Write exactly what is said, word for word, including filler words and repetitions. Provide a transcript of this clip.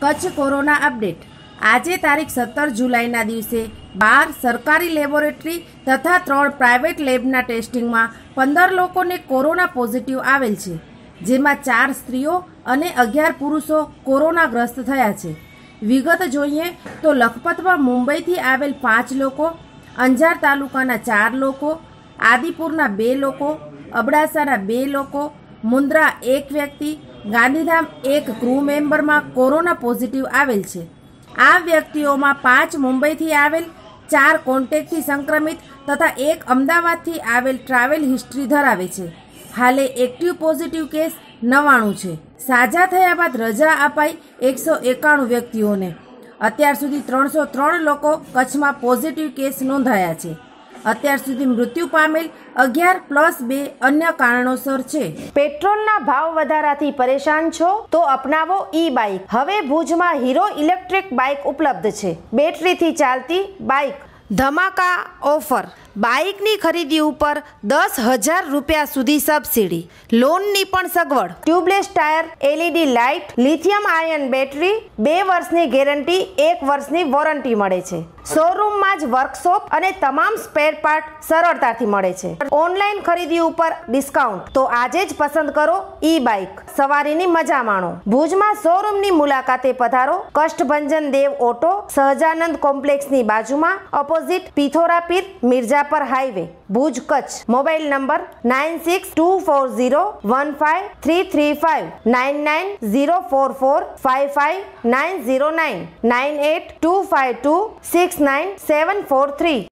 Kutch corona update. આજે તારીખ સત્તર જુલાઈના દિવસે બાર સરકારી લેબોરેટરી તથા ત્રણ પ્રાઇવેટ લેબના ટેસ્ટિંગમાં પંદર લોકોને કોરોના પોઝિટિવ આવેલ છે, જેમાં ચાર સ્ત્રીઓ અને અગિયાર પુરુષો કોરોનાગ્રસ્ત થયા છે। વિગત જોઈએ તો લખપતમાં મુંબઈથી આવેલ પાંચ લોકો, અંજાર તાલુકાના ચાર લોકો, આદિપુરના બે લોકો, અબડાસાના બે લોકો, મુન્દ્રા એક વ્યક્તિ, ગાંધીધામ એક ક્રૂ મેમ્બરમાં કોરોના પોઝિટિવ આવેલ છે। આ વ્યક્તિઓમાં પાંચ મુંબઈથી આવેલ, ચાર કોન્ટેક્ટથી સંક્રમિત તથા એક અમદાવાદથી આવેલ ટ્રાવેલ હિસ્ટ્રી ધરાવે છે। હાલે એક્ટિવ પોઝિટિવ કેસ નવ્વાણું છે। સાજા થયા બાદ રજા અપાઈ એકસો એકાણું વ્યક્તિઓને। અત્યાર સુધી ત્રણસો ત્રણ લોકો કચ્છમાં પોઝિટિવ કેસ નોંધાયા છે। અત્યાર સુધી મૃત્યુ પામેલ અગિયાર પ્લસ બે અન્ય કારણોસર છે। પેટ્રોલના ભાવ વધારાથી પરેશાન છો તો અપનાવો ઈ બાઇક। હવે ભુજમાં હીરો ઇલેક્ટ્રિક બાઇક ઉપલબ્ધ છે। બેટરીથી ચાલતી બાઇક, ધમાકા ઓફર। બાઇકની ખરીદી ઉપર દસ હજાર રૂપિયા સુધી સબસિડી, લોનની પણ સગવડ, tubeless tyre, LED light, lithium ion battery, બે વર્ષની ગેરંટી, એક વર્ષની વોરંટી મળે છે। શોરૂમમાં જ વર્કશોપ અને તમામ સ્પેર પાર્ટ સરળતાથી મળે છે। ઓનલાઈન ખરીદી ઉપર ડિસ્કાઉન્ટ, તો આજે જ પસંદ કરો ઈ બાઇક, સવારીની મજા માણો। ભુજમાં શોરૂમની મુલાકાતે પધારો। કષ્ટભંજન દેવ ઓટો, સહજાનંદ કોમ્પ્લેક્સની બાજુમાં, opposite Pithorapir, Mirjapar highway, Bhuj Kutch. Mobile number nine six two four zero one five three three five, nine nine zero four four five five nine zero nine, nine eight two five two six nine seven four three.